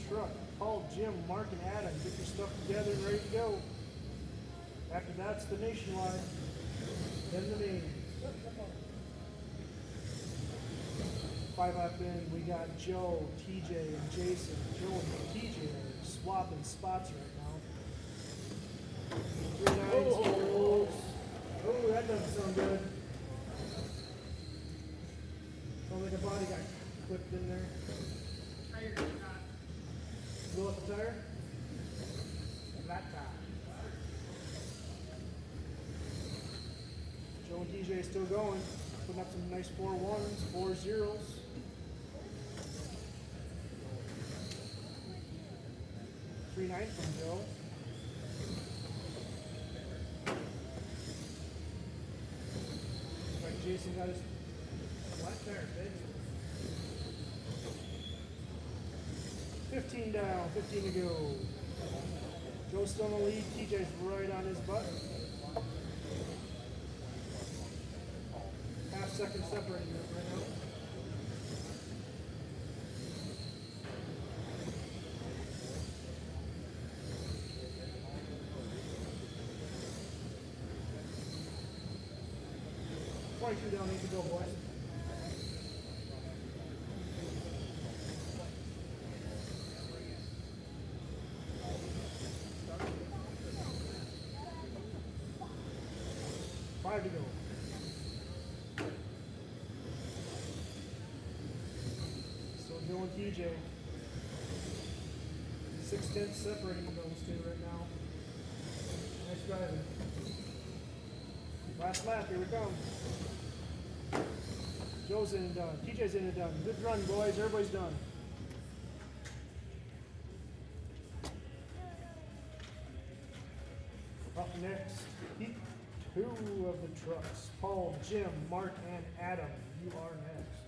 truck. Paul, Jim, Mark, and Adam, get your stuff together and ready to go. After that's the nationwide. Then the names. 5 in, we got Joe, TJ, and Jason. Joe and TJ are swapping spots right now. 3 9s. Oh, that doesn't sound good. Sounds like a body got clipped in there. Blow up the tire? Flat tire. Joe and TJ still going. Putting up some nice 4 1s, 4 0s. 3 9 from Joe. Right, Jason got his flat tire, baby. 15 down, 15 to go. Joe's still in the lead. TJ's right on his butt. Half second separating them right now. $22 down, 8 to go, boys. $5 to go. Still Joe and TJ. 6/10 separating those two right now. Nice driving. Last lap, here we come. Joe's in and done. TJ's in and done. Good run, boys. Everybody's done. Up next, heat 2 of the trucks. Paul, Jim, Mark, and Adam. You are next.